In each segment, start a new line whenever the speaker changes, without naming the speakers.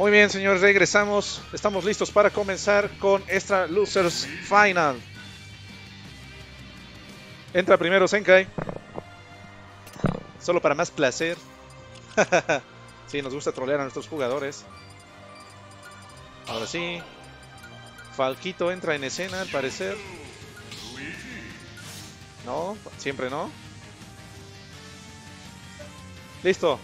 Muy bien, señores, regresamos. Estamos listos para comenzar con esta Losers Final. Entra primero Zenkai. Solo para más placer. Sí, nos gusta trolear a nuestros jugadores. Ahora sí. Falquito entra en escena, al parecer. No, siempre no. Listo.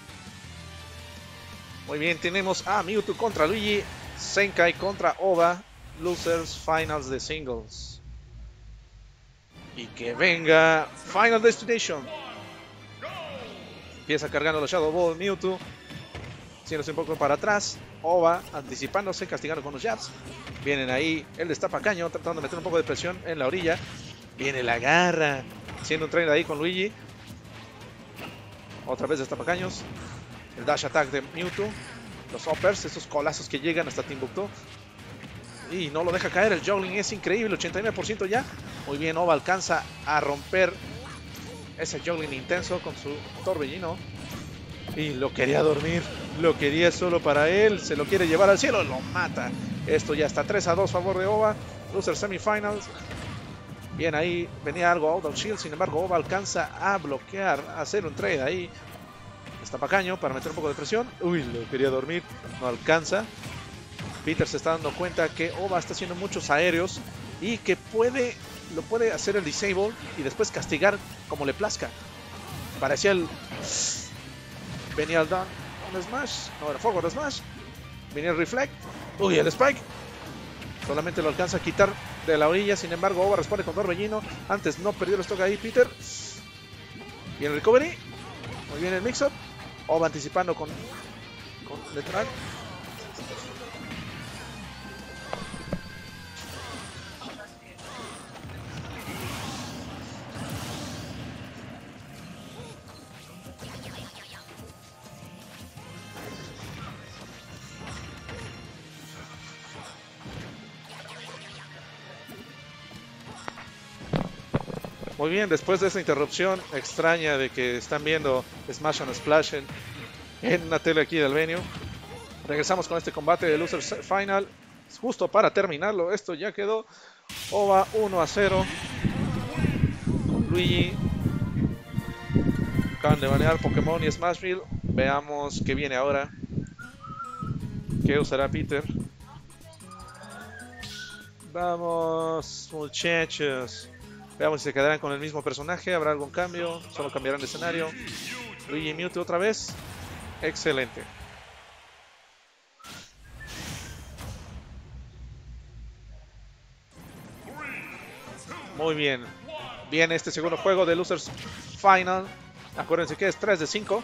Muy bien, tenemos a Mewtwo contra Luigi, Zenkai contra Ova, Losers Finals de Singles. Y que venga Final Destination. Empieza cargando los Shadow Ball Mewtwo, haciéndose un poco para atrás. Ova anticipándose, castigando con los jabs. Vienen ahí el destapacaño, tratando de meter un poco de presión en la orilla. Viene la garra, haciendo un trade ahí con Luigi. Otra vez destapacaños. El dash attack de Mewtwo. Los uppers, esos colazos que llegan hasta Timbuktu. Y no lo deja caer. El juggling es increíble. 89% ya. Muy bien, Ova alcanza a romper ese juggling intenso con su torbellino. Y lo quería dormir. Lo quería solo para él. Se lo quiere llevar al cielo. Lo mata. Esto ya está 3-2 a favor de Ova. Loser Semifinals. Bien, ahí venía algo out of shield. Sin embargo, Ova alcanza a bloquear, a hacer un trade ahí. Destapacaño para meter un poco de presión. Uy, lo quería dormir. No alcanza. Peter se está dando cuenta que Ova está haciendo muchos aéreos y que lo puede hacer el disable y después castigar como le plazca. Parecía el... Venía el down smash. No, era forward smash. Venía el reflect. Uy, el spike. Solamente lo alcanza a quitar de la orilla. Sin embargo, Ova responde con torbellino. Antes no perdió el stock ahí Peter. Bien el recovery. Muy bien el mix-up. Ova anticipando con letal. Muy bien, después de esta interrupción extraña de que están viendo Smash and Splash en una tele aquí del venue, regresamos con este combate de Losers Final. Justo para terminarlo, esto ya quedó. Ova 1-0. Luigi acaban de banear Pokémon y Smashville. Veamos qué viene ahora. ¿Qué usará Peter? Vamos, muchachos. Veamos si se quedarán con el mismo personaje. ¿Habrá algún cambio? Solo cambiarán de escenario. Luigi y Mewtwo otra vez. Excelente. Muy bien. Viene este segundo juego de Losers Final. Acuérdense que es 3 de 5.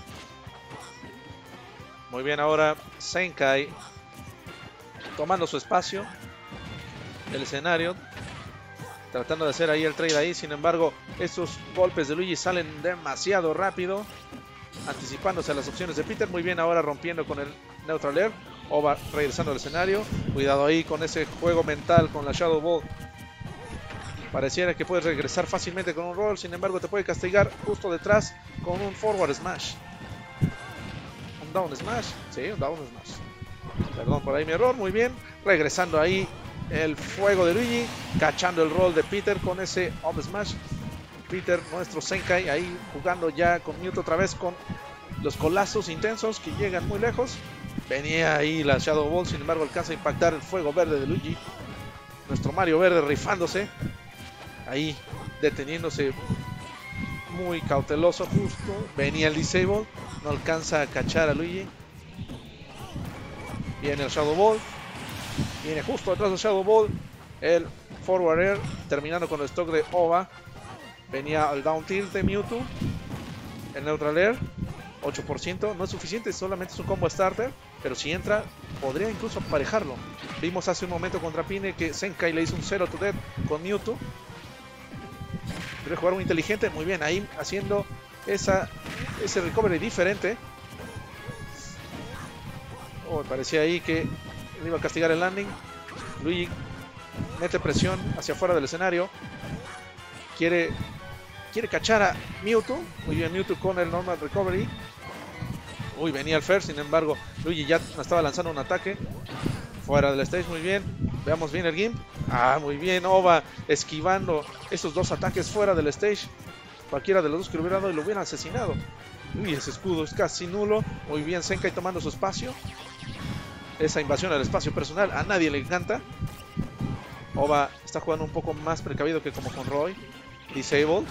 Muy bien, ahora Zenkai tomando su espacio. El escenario. Tratando de hacer ahí el trade ahí. Sin embargo, estos golpes de Luigi salen demasiado rápido. Anticipándose a las opciones de Peter. Muy bien, ahora rompiendo con el Neutral Air. Ova regresando al escenario. Cuidado ahí con ese juego mental con la Shadow Ball. Pareciera que puedes regresar fácilmente con un roll. Sin embargo, te puede castigar justo detrás con un forward smash. Un down smash. Sí, un down smash. Perdón por ahí mi error. Muy bien. Regresando ahí el fuego de Luigi, cachando el roll de Peter con ese up smash. Peter, nuestro Zenkai, ahí jugando ya con Mewtwo otra vez con los colazos intensos que llegan muy lejos. Venía ahí la Shadow Ball, sin embargo alcanza a impactar el fuego verde de Luigi. Nuestro Mario Verde rifándose, ahí deteniéndose muy cauteloso justo. Venía el disable, no alcanza a cachar a Luigi. Viene el Shadow Ball. Viene justo detrás del Shadow Ball el Forward Air, terminando con el stock de Ova. Venía el Down Tilt de Mewtwo. El Neutral Air, 8%. No es suficiente, solamente es un combo starter. Pero si entra, podría incluso aparejarlo. Vimos hace un momento contra Pine que Zenkai le hizo un 0 to death con Mewtwo. Debe jugar muy inteligente. Muy bien, ahí haciendo ese recovery diferente. Oh, parecía ahí que le iba a castigar el landing. Luigi mete presión hacia afuera del escenario. Quiere cachar a Mewtwo. Muy bien, Mewtwo con el normal recovery. Uy, venía el Fer, sin embargo, Luigi ya estaba lanzando un ataque. Fuera del stage, muy bien. Veamos bien el Gimp. Ah, muy bien, Ova esquivando estos dos ataques fuera del stage. Cualquiera de los dos que lo hubiera dado y lo hubiera asesinado. Uy, ese escudo es casi nulo. Muy bien, Zenkai tomando su espacio. Esa invasión al espacio personal a nadie le encanta. Ova está jugando un poco más precavido que como con Roy. Disable.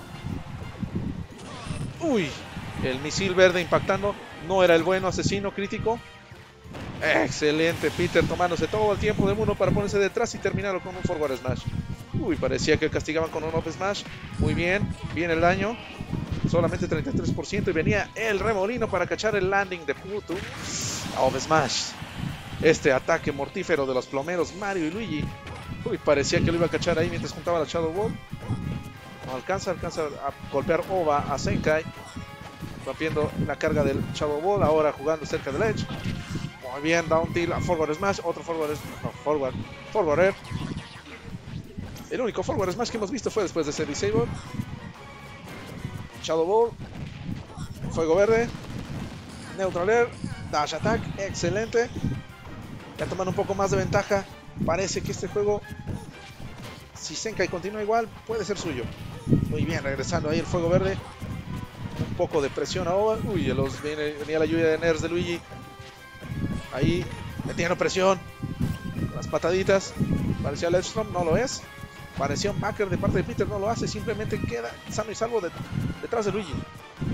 Uy, el misil verde impactando. No era el bueno, asesino crítico. Excelente, Peter tomándose todo el tiempo del mundo para ponerse detrás y terminarlo con un forward smash. Uy, parecía que castigaban con un up smash. Muy bien, bien el daño. Solamente 33% y venía el remolino para cachar el landing de Mewtwo. Up smash. Este ataque mortífero de los plomeros Mario y Luigi. Uy, parecía que lo iba a cachar ahí mientras juntaba la Shadow Ball. No alcanza a golpear Ova a Zenkai, rompiendo la carga del Shadow Ball. Ahora jugando cerca del Edge. Muy bien, down tilt a forward smash. Otro forward air. El único forward smash que hemos visto fue después de ese disable. Shadow Ball. Fuego verde. Neutral air. Dash attack. Excelente. Ya toman un poco más de ventaja. Parece que este juego, si Zenkai continúa igual, puede ser suyo. Muy bien, regresando ahí el fuego verde. Un poco de presión ahora. Uy, venía la lluvia de nerfs de Luigi. Ahí, metiendo presión. Las pataditas. Parecía el Edgestrom, no lo es. Parecía un backer de parte de Peter, no lo hace. Simplemente queda sano y salvo detrás de Luigi.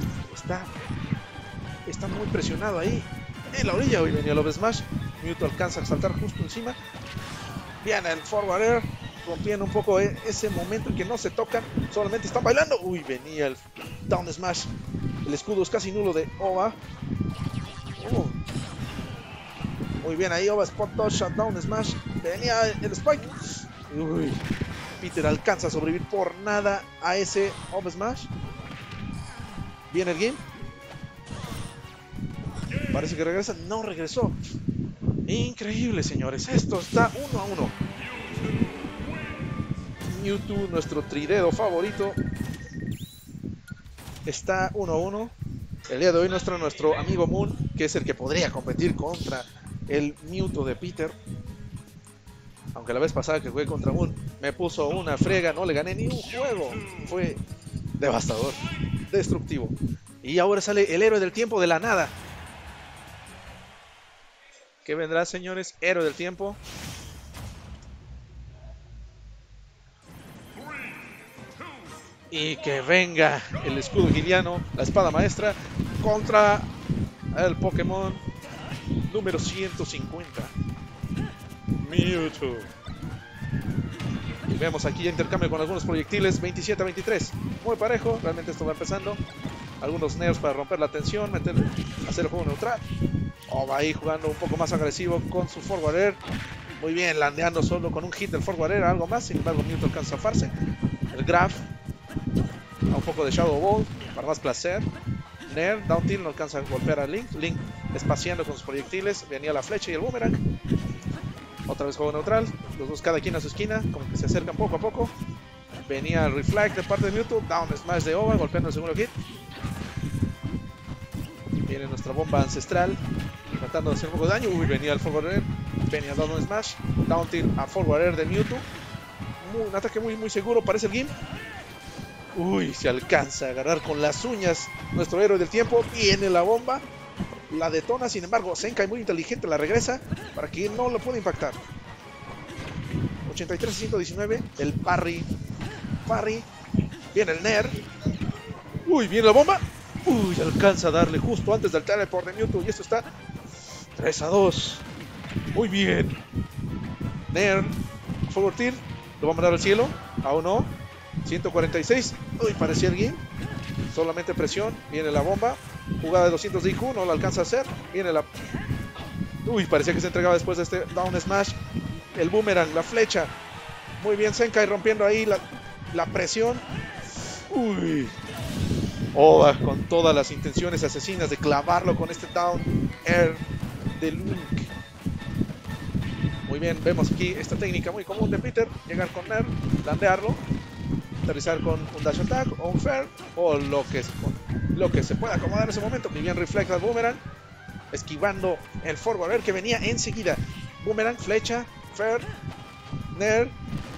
Está muy presionado ahí. En la orilla, hoy venía el Love Smash. Mewtwo alcanza a saltar justo encima. Viene el forward air, rompiendo un poco ese momento en que no se tocan, solamente están bailando. Uy, venía el down smash. El escudo es casi nulo de Ova. Muy bien ahí, Ova spot dodge, down smash. Venía el spike. Uy, Peter alcanza a sobrevivir por nada a ese up smash. Viene el game. Parece que regresa. No regresó. Increíble, señores. Esto está 1-1. Mewtwo, nuestro trideo favorito, está 1-1. El día de hoy nuestro amigo Moon, que es el que podría competir contra el Mewtwo de Peter. Aunque la vez pasada que jugué contra Moon me puso una frega, no le gané ni un juego. Fue devastador, destructivo. Y ahora sale el héroe del tiempo de la nada. ¿Qué vendrá, señores? Héroe del tiempo. Y que venga el escudo giliano, la espada maestra, contra el Pokémon número 150. Mewtwo. Y vemos aquí ya intercambio con algunos proyectiles, 27-23. Muy parejo, realmente esto va empezando. Algunos nerfs para romper la tensión, hacer el juego neutral. Va ahí jugando un poco más agresivo con su forward air. Muy bien, landeando solo con un hit del forward air, algo más. Sin embargo, Mewtwo alcanza a zafarse. El grab. Un poco de Shadow Ball para más placer. Nair, down tilt, no alcanza a golpear a Link. Link espaciando con sus proyectiles. Venía la flecha y el boomerang. Otra vez juego neutral. Los dos cada quien a su esquina, como que se acercan poco a poco. Venía el reflect de parte de Mewtwo. Down smash de Ova, golpeando el segundo hit. Viene nuestra bomba ancestral, tratando de hacer un poco de daño. Uy, venía el forward air. Venía down smash. Down tilt a forward air de Mewtwo. Un ataque muy seguro, parece el Gimp. Uy, se alcanza a agarrar con las uñas nuestro héroe del tiempo. Viene la bomba, la detona. Sin embargo, Zenkai muy inteligente la regresa para que no lo pueda impactar. 83-119, el parry. Viene el Nair. Uy, viene la bomba. Uy, alcanza a darle justo antes del teleport de Mewtwo. Y esto está 3-2. Muy bien. Nair, forward tilt. Lo va a mandar al cielo. Aún no. 146. Uy, parecía el game. Solamente presión. Viene la bomba. Jugada de 200 de IQ. No la alcanza a hacer. Viene la... Uy, parecía que se entregaba después de este down smash. El boomerang, la flecha. Muy bien, Zenkai rompiendo ahí la presión. Uy. Ova con todas las intenciones asesinas de clavarlo con este down air de Link. Muy bien, vemos aquí esta técnica muy común de Peter. Llegar con Nair, landearlo. aterrizar con un dash attack o un fair o lo que se pueda acomodar en ese momento. Muy bien, refleja el boomerang, esquivando el forward que venía enseguida. Boomerang, flecha, fair, nair,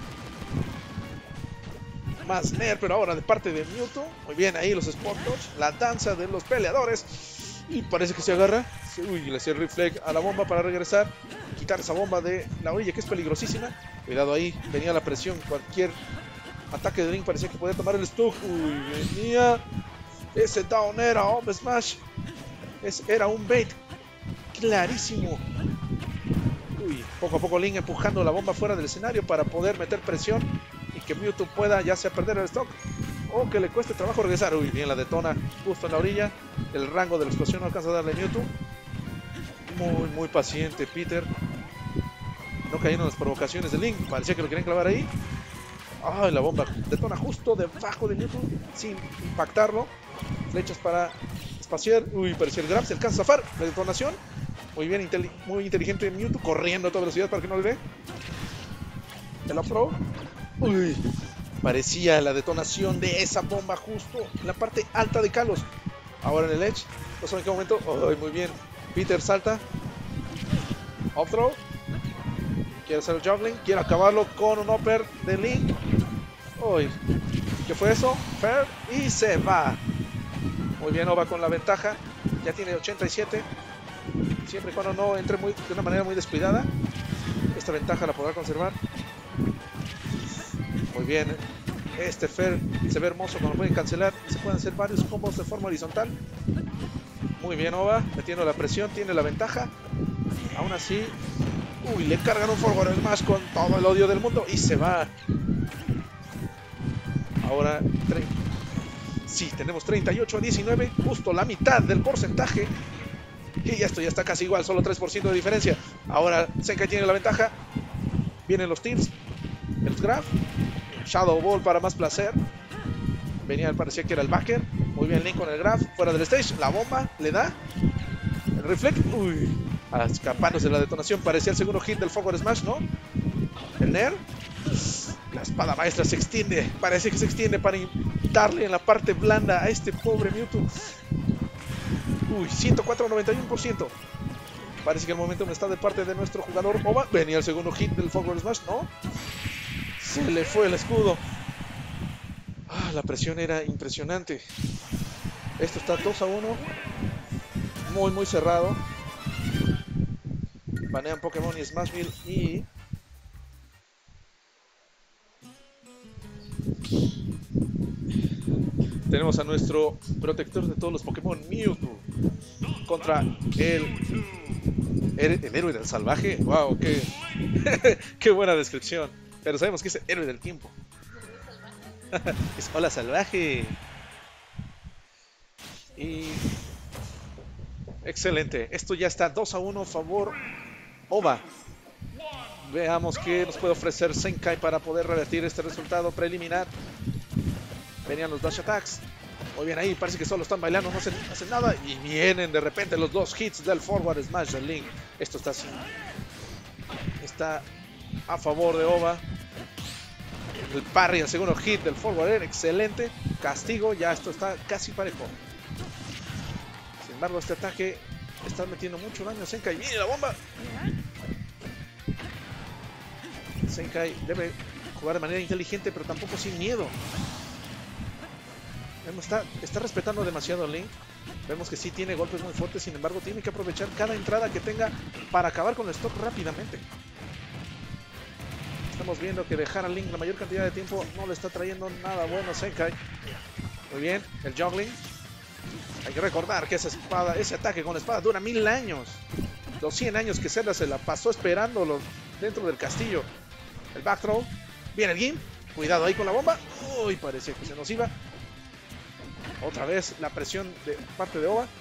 más nair, pero ahora de parte de Mewtwo. Muy bien, ahí los spot dodge, la danza de los peleadores. Y parece que se agarra. Uy, le hacía el reflect a la bomba para regresar, quitar esa bomba de la orilla que es peligrosísima. Cuidado ahí, venía la presión, cualquier ataque de Link parecía que podía tomar el stock. Uy, venía ese down era Up Smash. Era un bait clarísimo. Uy, poco a poco Link empujando la bomba fuera del escenario para poder meter presión y que Mewtwo pueda ya sea perder el stock o que le cueste trabajo regresar. Uy, bien, la detona justo en la orilla. El rango de la explosión no alcanza a darle Mewtwo. Muy paciente Peter. No cayeron las provocaciones de Link. Parecía que lo querían clavar ahí. Ay, la bomba detona justo debajo de Mewtwo sin impactarlo. Flechas para espaciar. Uy, parecía el grab. Se alcanza a zafar la detonación. Muy bien, muy inteligente Mewtwo, corriendo a toda velocidad para que no le dé. El up-throw. Uy, parecía la detonación de esa bomba justo en la parte alta de Kalos. Ahora en el edge. No sé en qué momento. Ay, muy bien. Peter salta. Up-throw. Quiere hacer el juggling. Quiere acabarlo con un upper de Link. Uy, ¿qué fue eso? Fair. Y se va. Muy bien, Ova con la ventaja. Ya tiene 87. Siempre y cuando no entre de una manera muy descuidada, esta ventaja la podrá conservar. Muy bien. Este Fair se ve hermoso cuando pueden cancelar. Se pueden hacer varios combos de forma horizontal. Muy bien, Ova. Metiendo la presión. Tiene la ventaja. Aún así. Uy, le cargan un forward smash con todo el odio del mundo. Y se va. Ahora. Sí, tenemos 38-19. Justo la mitad del porcentaje. Y esto ya está casi igual. Solo 3% de diferencia. Ahora Zenkai tiene la ventaja. Vienen los teams. El grab. Shadow Ball para más placer. Venía, parecía que era el backer. Muy bien Link con el grab. Fuera del stage. La bomba le da. El reflect. Uy. Escapándose de la detonación. Parecía el segundo hit del forward smash, ¿no? El nair. La espada maestra se extiende. Parece que se extiende para darle en la parte blanda a este pobre Mewtwo. Uy, 104-91%. Parece que el momentum está de parte de nuestro jugador Ova. Venía el segundo hit del forward smash, ¿no? Se le fue el escudo. La presión era impresionante. Esto está 2-1. Muy cerrado. Banean Pokémon y Smashville y... tenemos a nuestro protector de todos los Pokémon, Mewtwo, contra el héroe del salvaje. Wow, qué buena descripción. Pero sabemos que es el héroe del tiempo. Es hola salvaje. Y excelente. Esto ya está 2-1 a favor Ova. Veamos qué nos puede ofrecer Zenkai para poder revertir este resultado preliminar. Venían los dash attacks. Muy bien ahí, parece que solo están bailando, no hacen nada. Y vienen de repente los dos hits del forward smash de Link. Esto está a favor de Ova. El parry, el segundo hit del forward air, excelente. Castigo, ya esto está casi parejo. Sin embargo, este ataque está metiendo mucho daño a Zenkai. ¡Viene la bomba! Zenkai debe jugar de manera inteligente, pero tampoco sin miedo. Está respetando demasiado a Link. Vemos que sí tiene golpes muy fuertes, sin embargo tiene que aprovechar cada entrada que tenga para acabar con el stock rápidamente. Estamos viendo que dejar a Link la mayor cantidad de tiempo no le está trayendo nada bueno a Zenkai. Muy bien, el juggling. Hay que recordar que ese ataque con la espada dura 1000 años. Los 100 años que Zelda se la pasó esperándolo dentro del castillo. El back throw. Viene el Gim. Cuidado ahí con la bomba. Uy, parecía que se nos iba. Otra vez la presión de parte de Ova.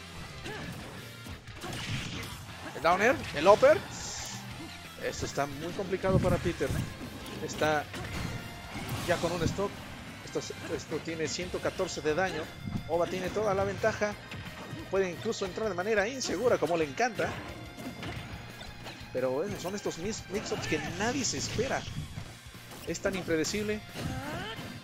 El down air, el upper. Esto está muy complicado para Peter. Está ya con un stock. Esto tiene 114 de daño. Ova tiene toda la ventaja. Puede incluso entrar de manera insegura, como le encanta. Pero bueno, son estos mix-ups que nadie se espera. Es tan impredecible.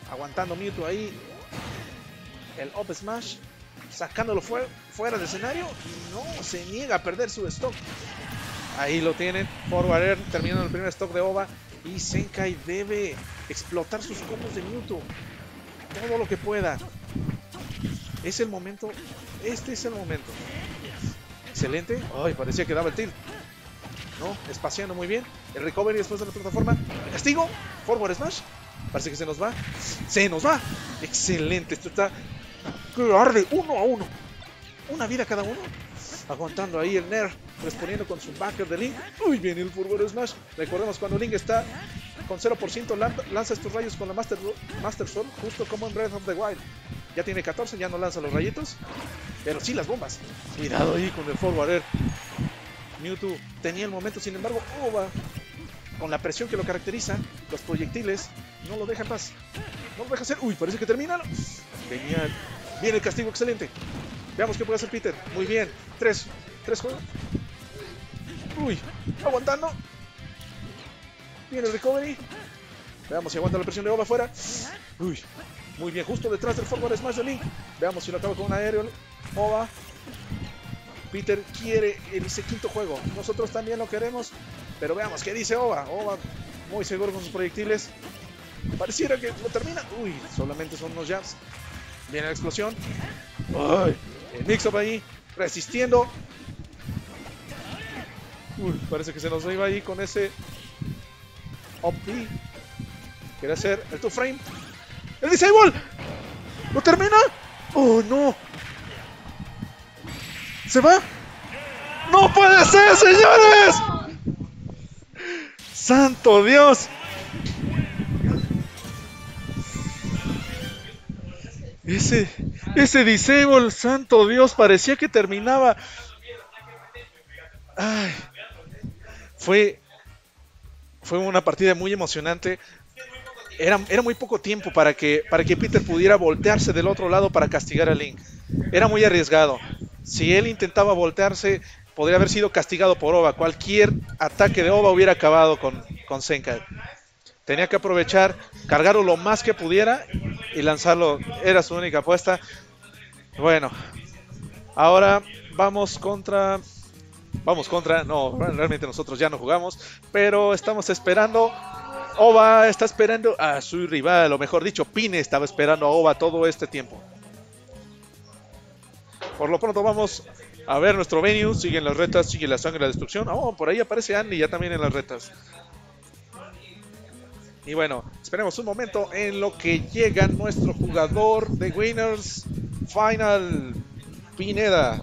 Aguantando Mewtwo ahí. El Up Smash. Sacándolo fuera del escenario. Y no, se niega a perder su stock. Ahí lo tienen. Forward Air terminando el primer stock de Ova. Y Zenkai debe explotar sus combos de Mewtwo. Todo lo que pueda. Es el momento. Este es el momento. Excelente. Ay, parecía que daba el tilt. No, espaciando muy bien. El recovery después de la plataforma. El castigo. Forward Smash. Parece que se nos va. Se nos va. Excelente. Esto está que arde 1-1. Una vida cada uno. Aguantando ahí el Nair. Respondiendo con su backer de Link. Uy, bien el Forward Smash. Recordemos cuando Link está con 0%. Lanza estos rayos con la Master Sword. Justo como en Breath of the Wild. Ya tiene 14. Ya no lanza los rayitos. Pero sí las bombas. Cuidado ahí con el Forward Air. Mewtwo tenía el momento. Sin embargo, Ova, con la presión que lo caracteriza, los proyectiles no lo deja en paz. No lo deja hacer. Uy, parece que termina. Genial. Viene el castigo, excelente. Veamos qué puede hacer Peter. Muy bien. Tres juegos. Uy, aguantando. Viene el recovery. Veamos si aguanta la presión de Ova afuera. Uy, muy bien. Justo detrás del Forward Smash de Link. Veamos si lo acaba con un aéreo. Ova. Peter quiere ese quinto juego. Nosotros también lo queremos. Pero veamos qué dice Ova. Ova muy seguro con sus proyectiles. Pareciera que lo termina. Uy, solamente son unos jabs. Viene la explosión. Ay, el mix-up ahí. Resistiendo. Uy, parece que se nos iba ahí con ese up B. Quiere hacer el 2-frame. ¡El disable! ¿Lo termina? ¡Oh, no! ¿Se va? ¡No puede ser, señores! ¡Santo Dios! Ese disable, santo Dios, parecía que terminaba. Ay, fue una partida muy emocionante. Era muy poco tiempo para que Peter pudiera voltearse del otro lado para castigar a Link. Era muy arriesgado. Si él intentaba voltearse, podría haber sido castigado por Ova. Cualquier ataque de Ova hubiera acabado con Zenkai. Tenía que aprovechar, cargarlo lo más que pudiera y lanzarlo. Era su única apuesta. Bueno, ahora vamos contra... No, realmente nosotros ya no jugamos, pero estamos esperando. Ova está esperando a su rival, o mejor dicho, Pine estaba esperando a Ova todo este tiempo. Por lo pronto vamos a ver nuestro venue. Siguen las retas, sigue la sangre y la destrucción. Oh, por ahí aparece Andy ya también en las retas. Y bueno, esperemos un momento en lo que llega nuestro jugador de Winners Final, Pineda.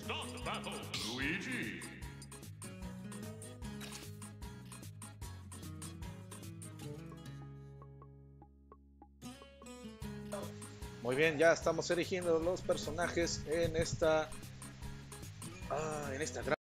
Start the battle, Luigi.
Muy bien, ya estamos eligiendo los personajes en esta